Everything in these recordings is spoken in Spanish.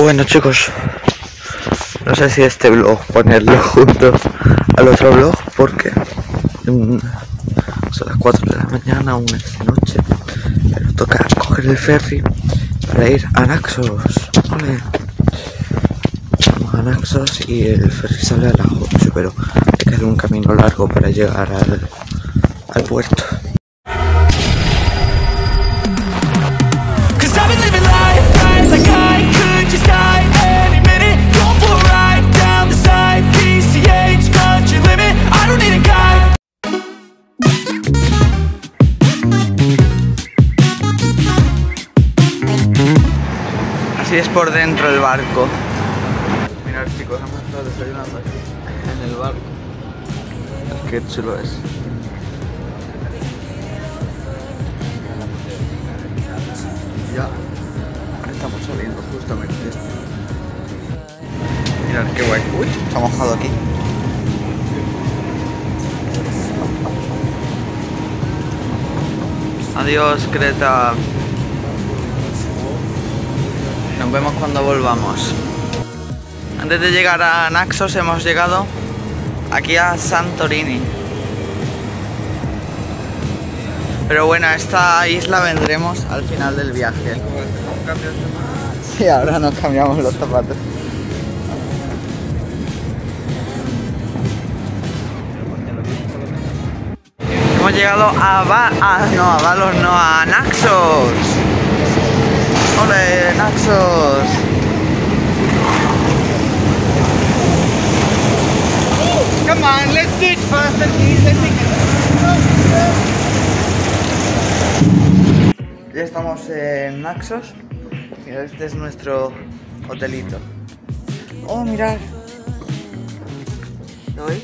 Bueno chicos, no sé si este vlog ponerlo junto al otro vlog porque son las 4 de la mañana, aún es de noche, pero toca coger el ferry para ir a Naxos. Vale. Vamos a Naxos y el ferry sale a las 8, pero hay que hacer un camino largo para llegar al puerto. Así es por dentro del barco. Mirad chicos, hemos estado desayunando aquí en el barco. Qué chulo es. Ya estamos saliendo justamente. Mirad qué guay. Uy, está mojado aquí. Adiós Creta. Nos vemos cuando volvamos. Antes de llegar a Naxos hemos llegado aquí a Santorini. Pero bueno, a esta isla vendremos al final del viaje. Sí, ahora nos cambiamos los zapatos. Hemos llegado a Naxos. ¡Ole, Naxos! Come on, let's do it faster, please. Ya estamos en Naxos. Mirad, este es nuestro hotelito. Oh, mirad. ¿Lo veis?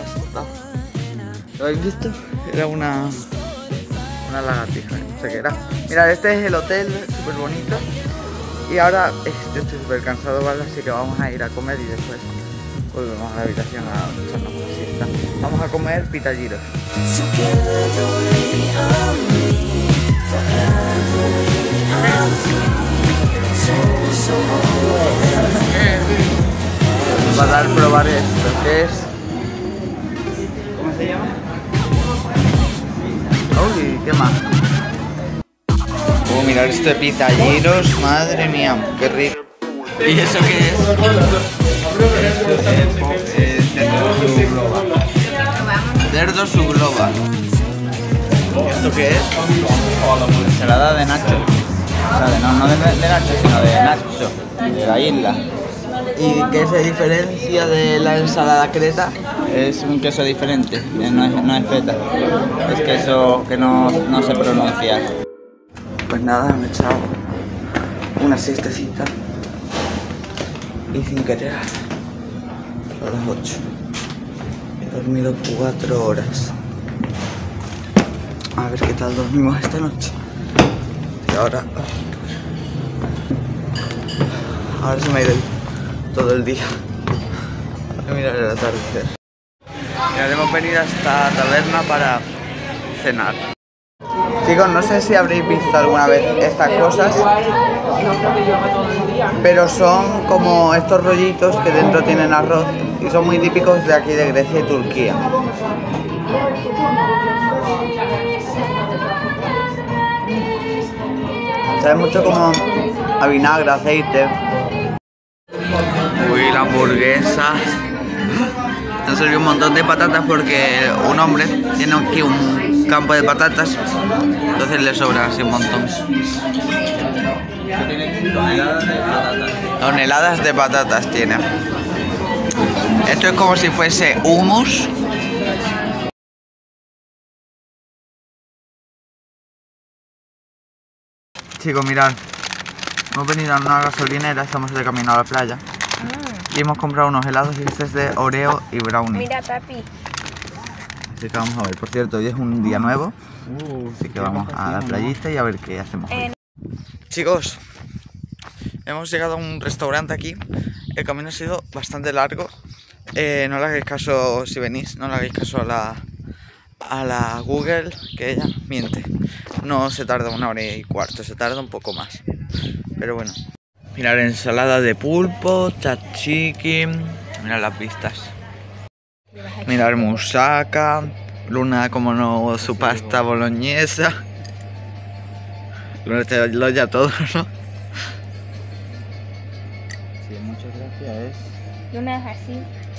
¿Lo habéis visto? Era una lagartija, no sé qué era. Mirad, este es el hotel, súper bonito. Y ahora estoy súper cansado, ¿vale? Así que vamos a ir a comer y después volvemos a la habitación a echarnos una siesta. Vamos a comer pitagiros. Nos va a dar probar esto, que es... ¿Cómo se llama? Uy, ¿qué más? Mirad esto de pitagiros, madre mía, qué rico. ¿Y eso qué es? Cerdo su globa. ¿Esto qué es? Ensalada de nacho. O sea, no de nacho, sino de nacho, de la isla. ¿Y qué se diferencia de la ensalada creta? Es un queso diferente, no es feta. Es queso que no se pronuncia. Pues nada, me he echado una siestecita y sin querer son las 8. He dormido 4 horas. A ver qué tal dormimos esta noche. Y ahora se me ha ido todo el día. Voy a mirar el atardecer. Mirad, hemos venido a esta taberna para cenar. Chicos, no sé si habréis visto alguna vez estas cosas, pero son como estos rollitos que dentro tienen arroz y son muy típicos de aquí de Grecia y Turquía. Sabe mucho como a vinagre, aceite. Uy, la hamburguesa. Han servido un montón de patatas porque un hombre tiene aquí un campo de patatas, entonces le sobran así un montón. Toneladas de patatas tiene. Esto es como si fuese hummus. Chicos, mirad, hemos venido a una gasolinera, estamos de camino a la playa. Y hemos comprado unos helados y este es de Oreo y brownie. Mira, papi. Así que vamos a ver. Por cierto, hoy es un día nuevo. Así que vamos a la playita y a ver qué hacemos hoy. Chicos, hemos llegado a un restaurante aquí. El camino ha sido bastante largo. No le hagáis caso si venís, no le hagáis caso a la Google, que ella miente. No se tarda 1 hora y cuarto, se tarda un poco más. Pero bueno. Mirar ensalada de pulpo, tzatziki. Mirar las vistas. Mirar moussaka. Luna como no su pasta boloñesa. Luna te lo ya todo, ¿no? Sí, muchas gracias. Luna es así.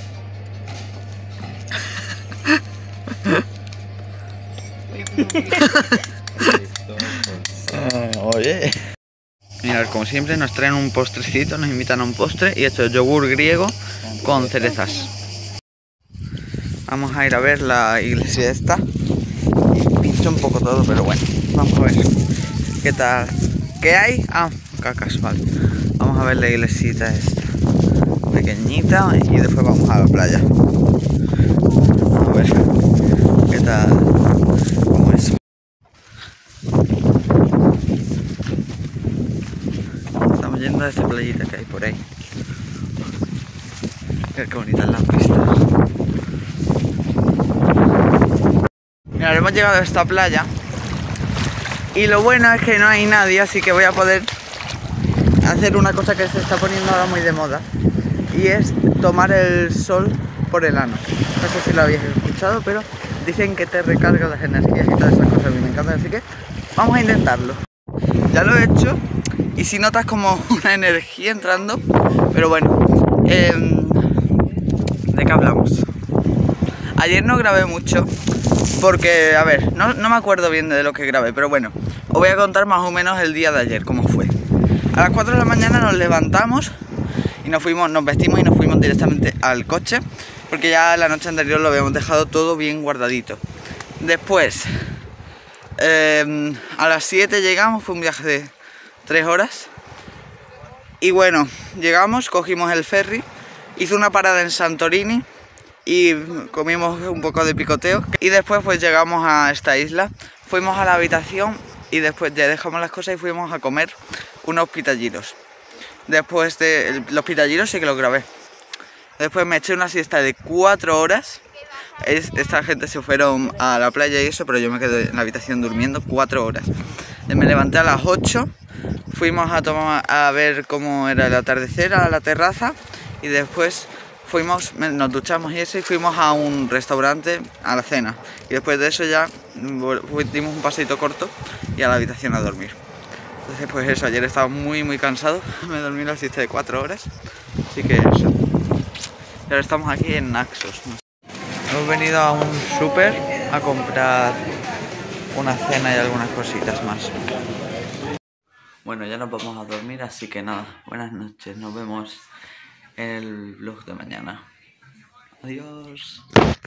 Oye. Mirad, como siempre nos traen un postrecito, nos invitan a un postre y esto es yogur griego con cerezas. Vamos a ir a ver la iglesia esta. Y pincho un poco todo, pero bueno, vamos a ver qué tal. ¿Qué hay? Ah, cacas, vale. Vamos a ver la iglesita esta, pequeñita, y después vamos a la playa. Vamos a ver qué tal, cómo es. Estamos yendo a esta playita que hay por ahí. Mira qué bonitas las vistas. Mira, hemos llegado a esta playa y lo bueno es que no hay nadie, así que voy a poder hacer una cosa que se está poniendo ahora muy de moda, y es tomar el sol por el ano. No sé si lo habéis escuchado, pero dicen que te recarga las energías y todas esas cosas. A mí me encantan, así que vamos a intentarlo. Ya lo he hecho y si notas como una energía entrando, pero bueno, ¿de qué hablamos? Ayer no grabé mucho porque, a ver, no me acuerdo bien de lo que grabé, pero bueno, os voy a contar más o menos el día de ayer, cómo fue. A las 4 de la mañana nos levantamos y nos vestimos y nos fuimos directamente al coche, porque ya la noche anterior lo habíamos dejado todo bien guardadito. Después, a las 7 llegamos, fue un viaje de 3 horas. Y bueno, llegamos, cogimos el ferry, hice una parada en Santorini y comimos un poco de picoteo. Y después pues llegamos a esta isla, fuimos a la habitación y después ya dejamos las cosas y fuimos a comer unos pitahillos. Después de los pitahillos sí que los grabé. Después me eché una siesta de 4 horas. Esta gente se fueron a la playa y eso, pero yo me quedé en la habitación durmiendo 4 horas. Me levanté a las 8, fuimos a ver cómo era el atardecer a la terraza y después nos duchamos y eso y fuimos a un restaurante a la cena. Y después de eso ya dimos un paseito corto y a la habitación a dormir. Entonces pues eso, ayer estaba muy cansado, me dormí la siesta de 4 horas, así que eso. Y ahora estamos aquí en Naxos. Hemos venido a un súper a comprar una cena y algunas cositas más. Bueno, ya nos vamos a dormir, así que nada, buenas noches, nos vemos en el vlog de mañana. Adiós.